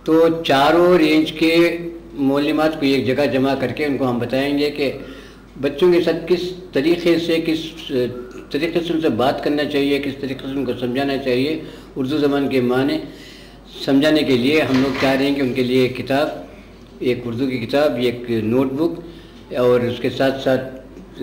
تو چاروں رینج کے معلومات کو ایک جگہ جمع کر کے ان کو ہم بتائیں گے کہ بچوں کے ساتھ کس طریقے سے ان سے بات کرنا چاہیے، کس طریقے سے ان کو سمجھانا چاہیے، اردو زبان کے معنی سمجھانے کے لیے ہم لوگ چاہ رہے ہیں کہ ان کے لیے ایک کتاب، ایک اردو کی کتاب، ایک نوٹ بک، اور اس کے ساتھ ساتھ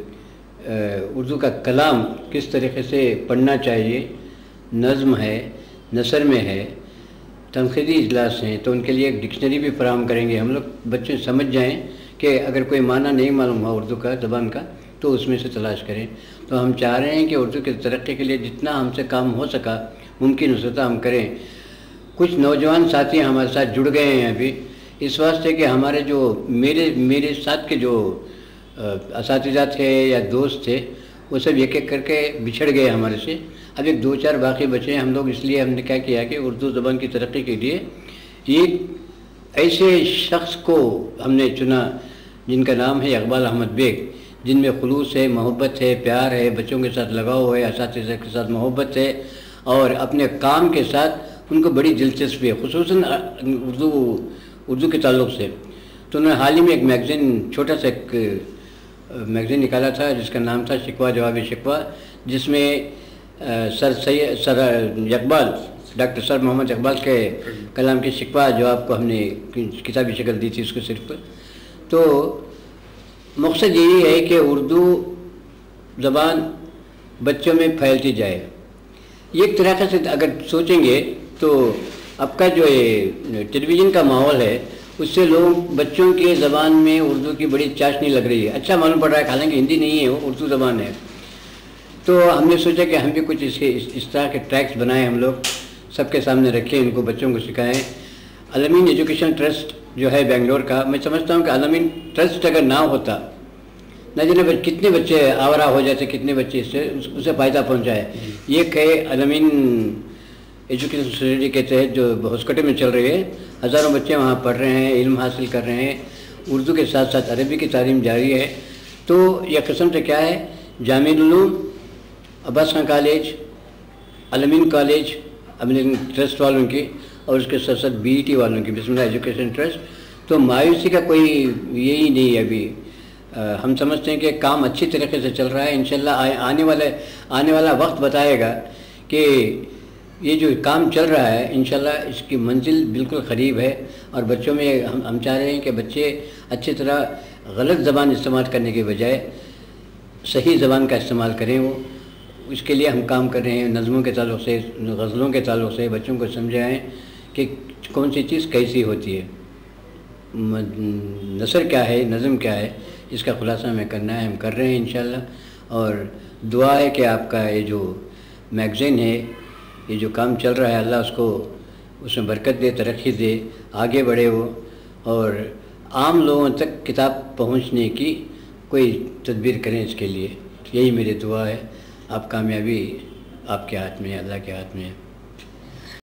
اردو کا کلام کس طریقے سے پڑھنا چاہیے، نظم ہے، نثر میں ہے، تنقیدی اجلاس ہیں، تو ان کے لیے ایک ڈکشنری بھی فراہم کریں گے ہم لوگ، بچے سمجھ جائیں کہ اگر کوئی معنی نہیں معلوم ہوا اردو کا زبان کا تو اس میں سے تلاش کریں۔ تو ہم چاہ رہے ہیں کہ اردو کی ترقی کے لیے جتنا ہم سے کام ہو سکا ممکن اس طرح ہم کریں۔ کچھ نوجوان ساتھی ہمارے ساتھ جڑ گئے ہیں ابھی، اس واسطے کہ ہمارے جو میرے ساتھ کے جو اساتذہ تھے یا دوست تھے وہ سب ایک ایک کر کے بچھڑ گئے ہمارے سے، اب ایک دو چار باقی بچے ہیں۔ ہم لوگ اس لیے ہم نے کیا کیا کہ اردو زبان کی ترقی کے لیے ایک ایسے شخص کو ہم نے چنا جن کا نام ہے اقبال احمد بیگ، جن میں خلوص ہے، محبت ہے، پیار ہے، بچوں کے ساتھ لگاؤ ہے، اساتذہ کے ساتھ محبت ہے، اور اپنے کام کے ساتھ ان کو بڑی دلچسپی ہے، خصوصاً اردو کے تعلق سے۔ تو انہوں نے حال ہی میں ایک میگزین، چھوٹا سا ایک میگزین نکالا تھا جس کا نام تھا شکوہ جواب شکوہ، جس میں sir Iqbal, doctor sir Muhammad Iqbal کے کلام کے شکوہ جواب کو ہم نے کتابی شکل دی تھی اس کو صرف۔ تو مقصد یہی ہے کہ اردو زبان بچوں میں پھیلتی جائے۔ ایک طریقے سے اگر سوچیں گے تو اب کا جو ٹیلی ویژن کا ماحول ہے اس سے بچوں کے زبان میں اردو کی بڑی چاشنی لگ رہی ہے، اچھا معلوم پڑ رہا ہے، حالانکہ ہندی نہیں ہے، وہ اردو زبان ہے۔ تو ہم نے سوچا کہ ہم بھی کچھ اس طرح کے ٹریکس بنائیں، ہم لوگ سب کے سامنے رکھیں، ان کو بچوں کو سکھائیں۔ الامین ایجوکیشن ٹرسٹ جو ہے بنگلور کا، میں سمجھتا ہوں کہ الامین ٹرسٹ اگر نہ ہوتا، نہ جانے کتنے بچے آورا ہو جاتے، کتنے بچے اسے فائدہ پہنچائے۔ ایک ہے الامین ایجوکیشن سوسائٹی کے تحت جو ہوسکٹے میں چل رہی ہے، ہزاروں بچے وہاں پڑھ رہے ہیں، علم حاصل کر رہے ہیں، اردو کے ساتھ ساتھ عربی کی تعلیم جاری ہے۔ تو یہ قسم سے کیا ہے، Jamiul Uloom, Abbas Khan college, Al-Amin college, Al-Amin trust والوں کی، اور اس کے ساتھ ساتھ BET والوں کی، بسم اللہ ایجوکیشن ٹرسٹ۔ تو مایوسی کا کوئی یہی نہیں ہے ابھی، ہم سمجھتے ہیں کہ کام اچھی طریقے سے چل رہا ہے۔ انشاءاللہ آنے والا وقت بتائے گا کہ یہ جو کام چل رہا ہے انشاءاللہ اس کی منزل بالکل قریب ہے، اور بچوں میں ہم چاہ رہے ہیں کہ بچے اچھی طرح غلط زبان استعمال کرنے کے بجائے صحیح زبان کا استعمال کریں۔ وہ اس کے لیے ہم کام کر رہے ہیں، نظموں کے تعلق سے، غزلوں کے تعلق سے بچوں کو سمجھائیں کہ کون سی چیز کیسی ہوتی ہے، نثر کیا ہے، نظم کیا ہے، اس کا خلاصہ ہمیں کرنا ہے، ہم کر رہے ہیں انشاءاللہ۔ اور دعا ہے کہ آپ کا یہ جو میگزین ہے، یہ جو کام چل رہا ہے، اللہ اس میں برکت دے، ترقی دے، آگے بڑھے وہ، اور عام لوگوں تک کتاب پہنچنے کی کوئی تدبیر کریں اس کے لیے۔ یہی میری دعا ہے۔ آپ کامیابی آپ کے ہاتھ میں ہے، اللہ کے ہاتھ میں ہے۔